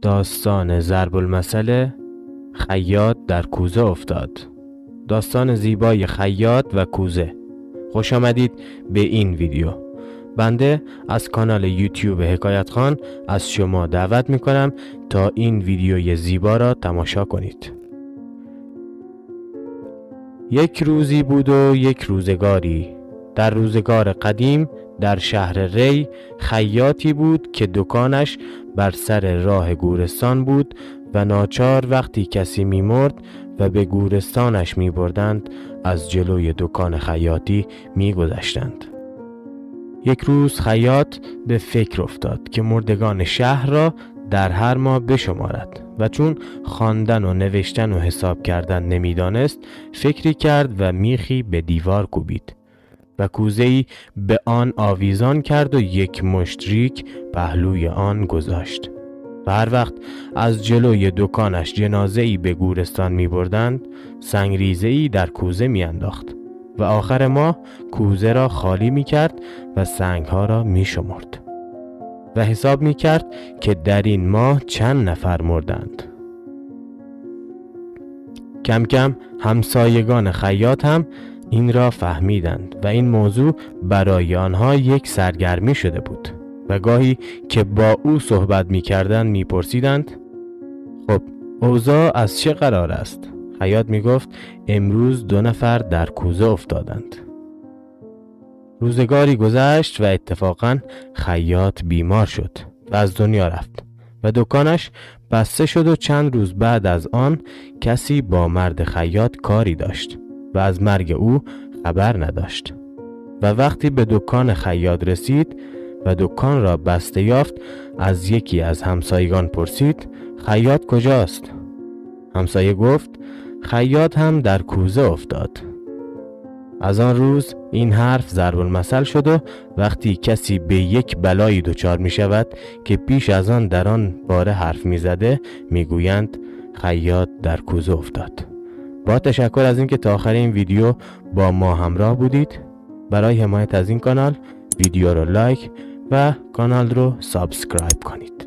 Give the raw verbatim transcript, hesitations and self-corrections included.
داستان ضرب المثل خیاط در کوزه افتاد. داستان زیبای خیاط و کوزه. خوش آمدید به این ویدیو. بنده از کانال یوتیوب حکایت خان از شما دعوت می کنم تا این ویدیوی زیبا را تماشا کنید. یک روزی بود و یک روزگاری. در روزگار قدیم در شهر ری خیاطی بود که دکانش بر سر راه گورستان بود و ناچار وقتی کسی می مرد و به گورستانش می بردند از جلوی دکان خیاطی می گذشتند. یک روز خیاط به فکر افتاد که مردگان شهر را در هر ماه بشمارد و چون خواندن و نوشتن و حساب کردن نمیدانست فکری کرد و میخی به دیوار کوبید و کوزه‌ای به آن آویزان کرد و یک مشت ریگ پهلوی آن گذاشت و هر وقت از جلوی دکانش جنازه‌ای به گورستان می بردند سنگریزه‌ای در کوزه می انداخت و آخر ماه کوزه را خالی می کرد و سنگها را می شمرد و حساب می کرد که در این ماه چند نفر مردند. کم کم همسایگان خیاط هم این را فهمیدند و این موضوع برای آنها یک سرگرمی شده بود و گاهی که با او صحبت می کردند می پرسیدند خب اوضاع از چه قرار است؟ خیاط می گفت امروز دو نفر در کوزه افتادند. روزگاری گذشت و اتفاقا خیاط بیمار شد و از دنیا رفت و دکانش بسته شد و چند روز بعد از آن کسی با مرد خیاط کاری داشت و از مرگ او خبر نداشت و وقتی به دکان خیاط رسید و دکان را بسته یافت از یکی از همسایگان پرسید خیاط کجاست؟ همسایه گفت خیاط هم در کوزه افتاد. از آن روز این حرف ضرب المثل شد و وقتی کسی به یک بلایی دچار می شود که پیش از آن در آن باره حرف می زده می گویند خیاط در کوزه افتاد. با تشکر از اینکه تا آخر این ویدیو با ما همراه بودید. برای حمایت از این کانال ویدیو رو لایک و کانال رو سابسکرایب کنید.